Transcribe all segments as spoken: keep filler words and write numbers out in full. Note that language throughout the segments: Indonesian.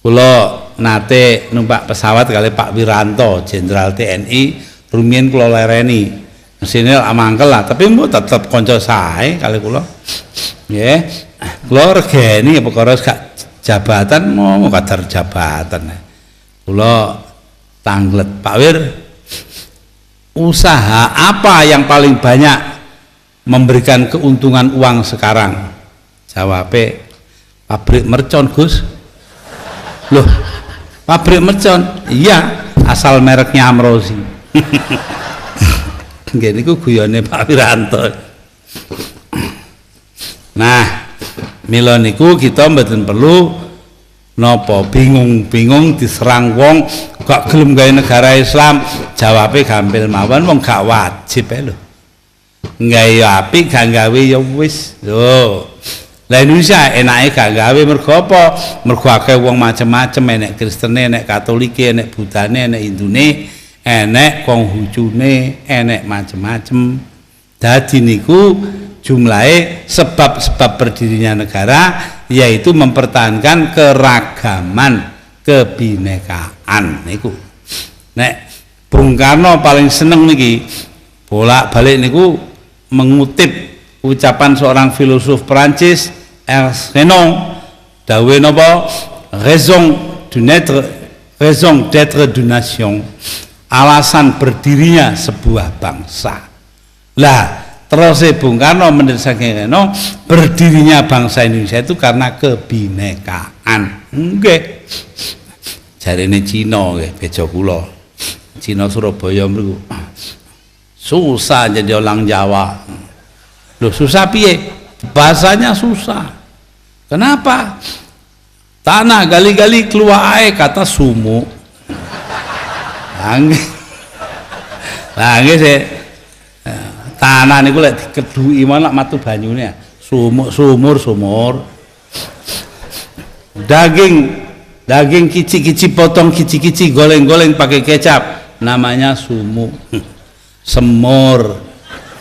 kula nate numpak pesawat kali Pak Wiranto, Jenderal T N I, rumiyin kula lereni. Mesine amangkel lah, tapi mbok tetep kanca sae kali kula. Nggih. Kula regeni perkara gak jabatan mau kadar jabatan. Kula tanglet, Pak Wir, usaha apa yang paling banyak memberikan keuntungan uang sekarang? Jawabnya pabrik mercon, Gus. Loh, pabrik mercon? Iya, asal mereknya Amrozi. Nggih niku guyone Pak Wiranto. Nah, mila niku kita mboten perlu napa bingung-bingung diserang wong gak gelem gawe negara Islam. Jawabe gampil mawon, wong gak wajib ae lho. Gawe apik gak gawe ya wis. Lho. Lah Indonesia enake gak gawe mergo apa? Mergo akeh wong macem-macem, enek Kristene, enek Katolike, enek Budane, enek Hindune, enek Konghucune, enek macem-macem. Dadi niku jumlahe sebab-sebab berdirinya negara yaitu mempertahankan keragaman, kebinekaan niku. Nek Bung Karno paling seneng niki bolak-balik niku mengutip ucapan seorang filosof Perancis, Ernst Renan, dawe napa raison d'être raison d'être d'une nation, alasan berdirinya sebuah bangsa. Lah terus Bung Karno menurut saking Renan, berdirinya bangsa Indonesia itu karena kebinekaan. Nggih. Jarene Cina nggih beja kula. Cina Surabaya mriku. Susah jadi orang Jawa. Loh susah piye? Bahasanya susah. Kenapa? Tanah gali-gali keluar air kata sumu. Angge. Lah nggih sih. Tanah niku lek dikedhuki malah matu banyune. Sumur sumur sumur. Daging daging kici-kici potong kici-kici goleng-goleng pakai kecap namanya sumu. Semur.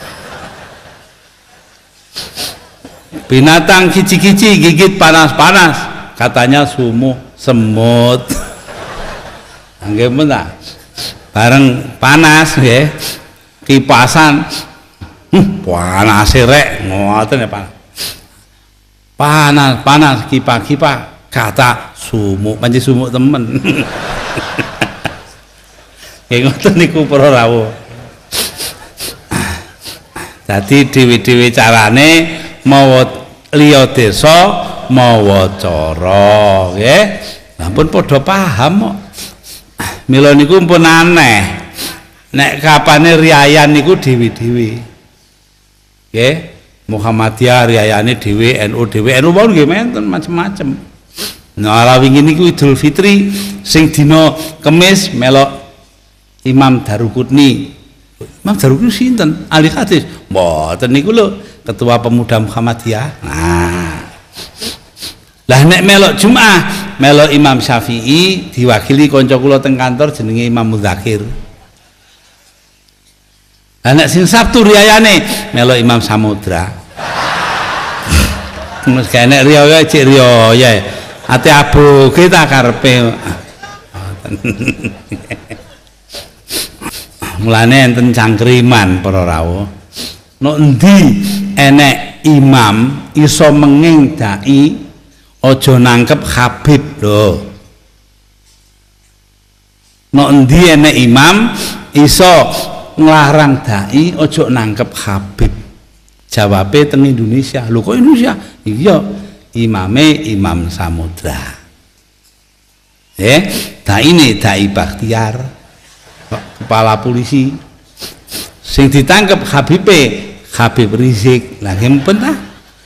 Binatang kici-kici gigit panas-panas katanya sumu, semut. Nggih men ta? Bareng panas nggih. Kipasan. Hmm, panas rek ngoten ya Pak. Panas, panas kipas-kipas kata sumu, panci sumu temen. Nggih ngoten niku para rawuh. Dadi dewi-dewi carane mawa liya desa mawa cara nggih. Lah pun padha paham kok. Mila niku pun aneh. Nek kapane riyayan niku dewi-dewi. Nggih, Muhammadiyah riyayane dhewe, N U dhewe, N U wae nggih menten macem-macem. Nah, ala wingi niku Idul Fitri sing dina Kemis melok Imam Daruqutni. Imam Daruqutni sinten? Ahli hadis. Mboten niku lho, Ketua Pemuda Muhammadiyah. Nah. Lah nek melok Jumat, melok Imam Syafi'i diwakili kanca kula teng kantor jenenge Imam Mudzakir. Lah nek sing Sabtu riyayane melok Imam Samudra. Mus kene riya cek riya ya. Ate abu kita karepe. Mulane enten cangkriman para rawuh. Nek endi enek imam iso menging dai aja nangkep Habib lho. Nek endi enek imam iso nglarang dai aja nangkep Habib. Jawabe teng Indonesia. Lho kok Indonesia? Iya, imame Imam Samudra. Eh, dai ini dai Bakhtiar, kepala polisi. Sing ditangkep Habibe Habib Rizik. Lah ngempun ta?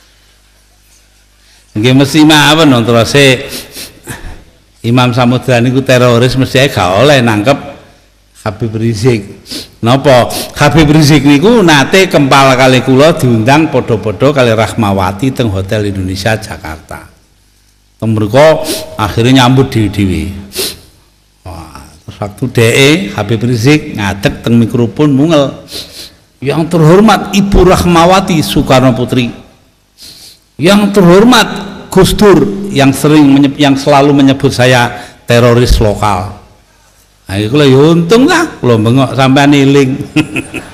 Nggih mesti mawon terus Imam Samudra niku teroris mesti gak oleh nangkep Habib Rizik. Napa? Habib Rizik niku nate kempal kali kula diundang padha-padha kali Rahmawati teng Hotel Indonesia Jakarta. Teng mriku akhirnya nyambut dhewe-dhewe. Wah, terus waktu dhek Habib Rizik ngadeg teng mikrofon mungel. Yang terhormat Ibu Rahmawati Soekarno Putri. Yang terhormat Gus Dur yang sering menyebut, yang selalu menyebut saya teroris lokal. Nah, itu lah untung lah, kalau bengok sampai niling.